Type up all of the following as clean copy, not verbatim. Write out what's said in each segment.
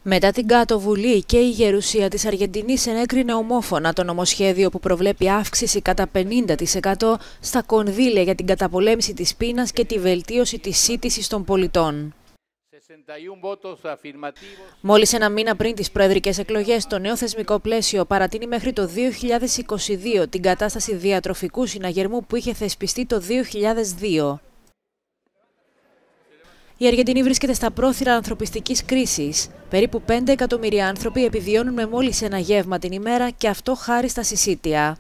Μετά την Κάτω Βουλή και η Γερουσία της Αργεντινής ενέκρινε ομόφωνα το νομοσχέδιο που προβλέπει αύξηση κατά 50% στα κονδύλια για την καταπολέμηση της πείνας και τη βελτίωση της σύντησης των πολιτών. Μόλις ένα μήνα πριν τις προεδρικές εκλογές, το νέο θεσμικό πλαίσιο παρατείνει μέχρι το 2022 την κατάσταση διατροφικού συναγερμού που είχε θεσπιστεί το 2002. Η Αργεντινή βρίσκεται στα πρόθυρα ανθρωπιστικής κρίσης. Περίπου 5 εκατομμύρια άνθρωποι επιβιώνουν με μόλις ένα γεύμα την ημέρα και αυτό χάρη στα συσίτια.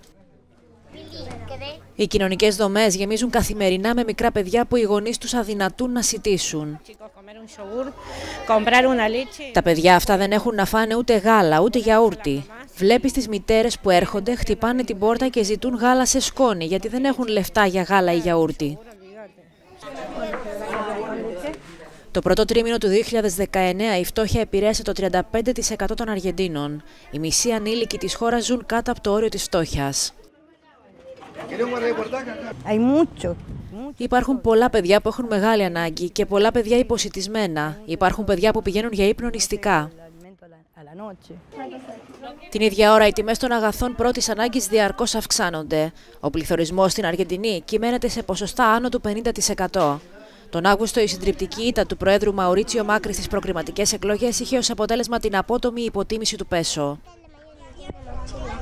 Οι κοινωνικές δομές γεμίζουν καθημερινά με μικρά παιδιά που οι γονείς τους αδυνατούν να σιτήσουν. Τα παιδιά αυτά δεν έχουν να φάνε ούτε γάλα, ούτε γιαούρτι. Βλέπεις τις μητέρες που έρχονται, χτυπάνε την πόρτα και ζητούν γάλα σε σκόνη, γιατί δεν έχουν λεφτά για γάλα ή γιαούρτι. Το πρώτο τρίμηνο του 2019 η φτώχεια επηρέασε το 35% των Αργεντίνων. Οι μισοί ανήλικοι της χώρας ζουν κάτω από το όριο της φτώχειας. Υπάρχουν πολλά παιδιά που έχουν μεγάλη ανάγκη και πολλά παιδιά υποσιτισμένα. Υπάρχουν παιδιά που πηγαίνουν για ύπνο νηστικά. Την ίδια ώρα οι τιμές των αγαθών πρώτης ανάγκης διαρκώς αυξάνονται. Ο πληθωρισμός στην Αργεντινή κυμαίνεται σε ποσοστά άνω του 50%. Τον Αύγουστο η συντριπτική ήττα του Προέδρου Μαουρίτσιο Μάκρη στις προκριματικές εκλογές είχε ως αποτέλεσμα την απότομη υποτίμηση του πέσο.